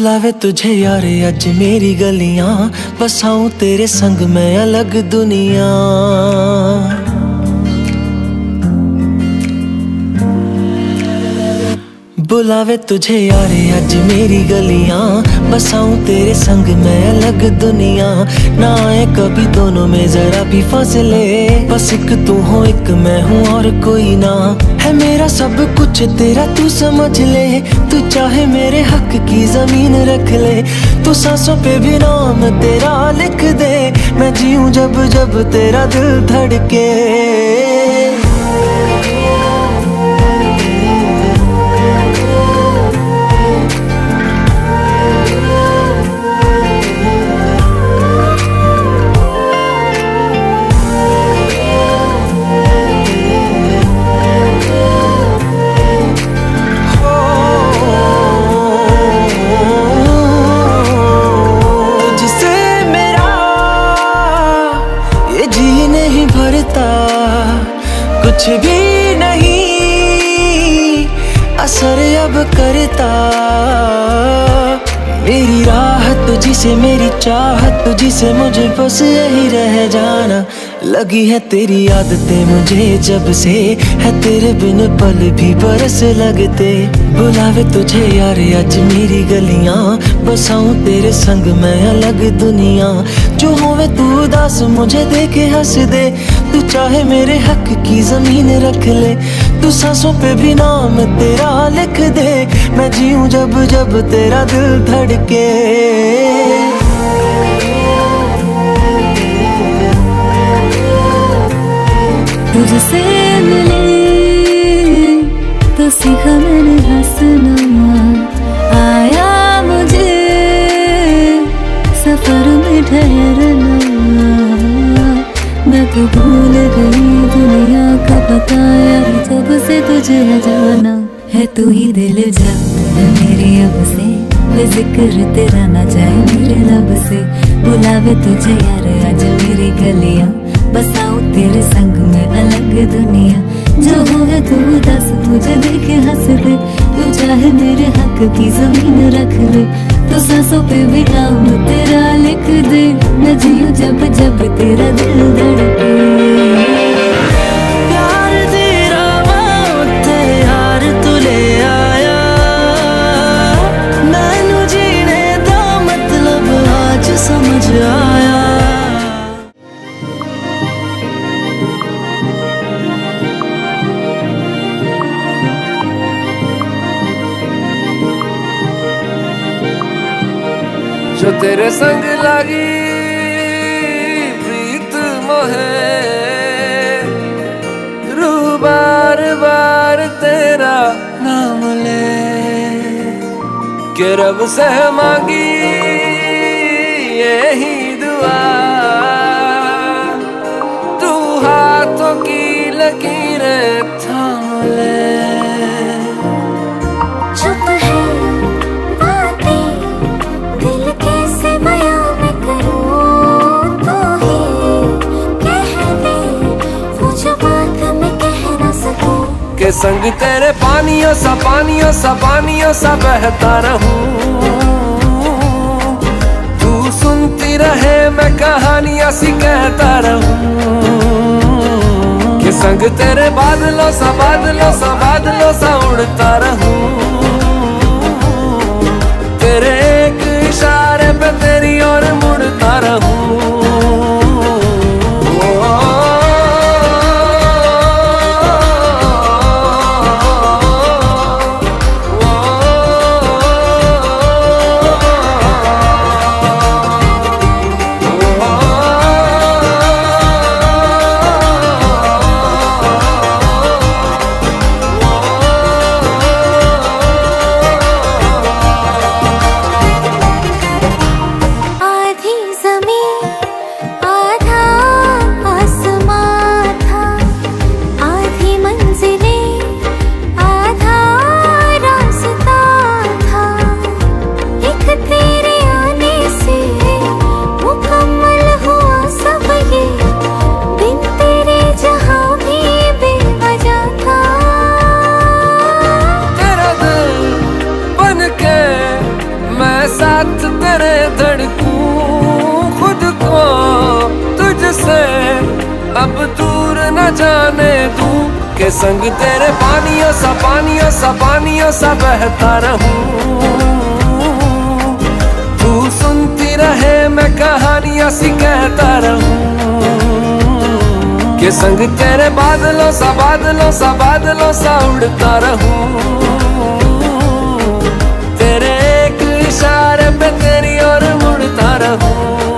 बुलावे तुझे यार अज मेरी गलियां, बसाऊं तेरे संग मैं अलग दुनिया। बुलावे तुझे यार अज मेरी गलियां, बसाऊं तेरे संग मैं अलग दुनिया। ना आए कभी दोनों में जरा भी फासले, बस एक तू हो एक मैं हूँ और कोई ना। है मेरा सब कुछ तेरा तू समझ ले, तू चाहे मेरे हक की जमीन रख ले। तू सांसों पे भी नाम तेरा लिख दे, मैं जीऊं जब जब तेरा दिल धड़के। कुछ भी नहीं असर अब करता, मेरी राहत तुझी से मेरी चाहत तुझी से, मुझे बस यही रह जाना। लगी है तेरी आदतें मुझे जब से, है तेरे बिन पल भी बरस लगते। बुलावे तुझे यार आज मेरी गलियां, बसाऊं तेरे संग मैं अलग दुनिया। जो होवे तू उदास मुझे देखे हंस दे, तू चाहे मेरे हक की जमीन रख ले। तू सांसों पे भी नाम तेरा लिख दे, मैं जीऊं जब जब तेरा दिल धड़के। तुझसे मिले तो सीखा मैंने हंसना, आया मुझे सफर में ठहरना। मैं तो भूल गई दुनिया का पता यार, जब से तुझे है जाना। है तू ही दिल जा मेरी अब से, जिक्र तेरा ना जाए मेरे लब से। बुलावे तुझे यार आज मेरी गलियां, बसाऊं तेरे संग में अलग दुनिया। जो होगा तू दस मुझे देखे हंस दे, तू चाहे मेरे हक की जमीन रख ले। तो सांसों पे भी नाम तेरा लिख दे, मैं जीऊं जब जब तेरा दिल धड़के। प्यार तेरा ते यार तू ले आया, मैनू जीने दा मतलब आज समझ आया। जो तेरे संग लगी प्रीत मोहे, रूह बार बार तेरा नाम ले। के रब से मांगी यही दुआ, तू हाथों की लकीरें थाम ले। के संग तेरे पानियों सा पानियों सा पानियों सा बहता रहूं, तू सुनती रहे मैं कहानियां सी कहता रहूं। के संग तेरे बादलों सा बादलों सा बादलों सा उड़ता रहूं, तेरे एक इशारे पे तेरी ओर मुड़ता रहूं। के संग तेरे पानियों सा पानियों सा पानियों सा बहता रहूं। तू सुनती रहे मैं कहानियां सी कहता रहूं, के संग तेरे बादलों सा बादलों सा बादलों सा उड़ता रहूं। तेरे एक इशारे पे तेरी ओर मुड़ता रहूं।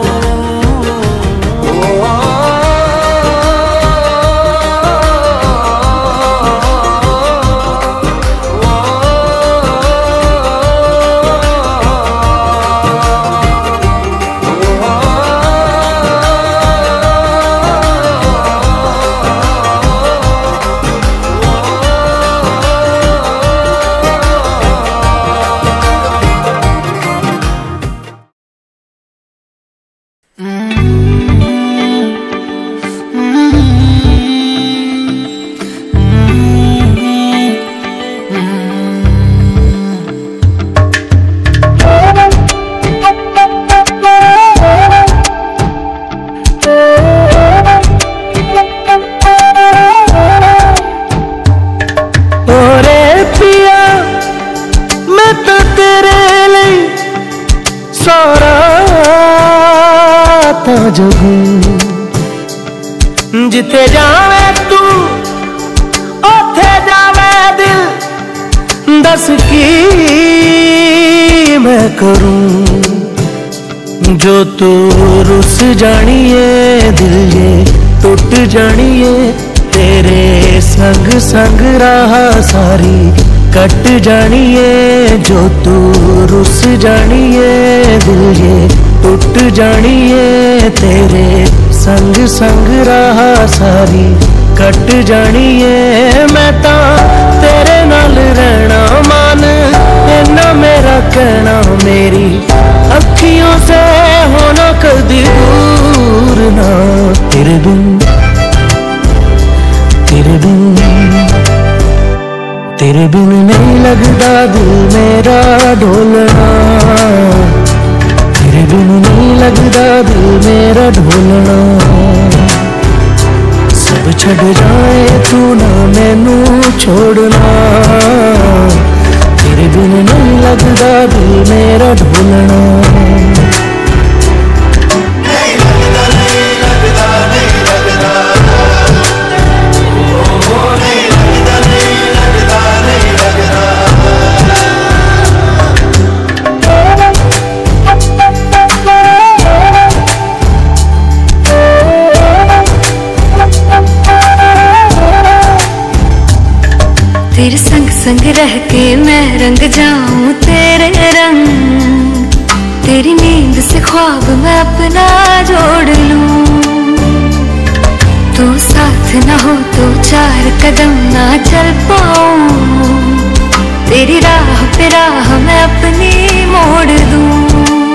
जिथे जावे तू ओथे जावे दिल, दस की मैं करूं जो तू रुस जानिए दिल ये टूट जानिए। तेरे संग संग राह सारी कट जानिए, जो तू रुस जानिए दिल ये टूट जानिए। तेरे संग संग राह सारी कट जानिए। मैं ता तेरे नाल रहना मान इन्ना मेरा कहना, मेरी अखियों से होना कदी दूर ना। तेरे बिन नहीं लगदा दिल मेरा ढोलना। तेरे बिन नहीं लगदा दिल मेरा ढोलना। सब छड़ जाए तू ना मैनू छोड़ना। तेरे बिन नहीं लगदा दिल मेरा ढोलना। तेरे संग संग रह के मैं रंग जाऊं तेरे रंग। तेरी नींद से ख्वाब मैं अपना जोड़ लूं। तू साथ ना हो तो चार कदम ना चल पाऊं। तेरी राह पे राह मैं अपनी मोड़ दूं।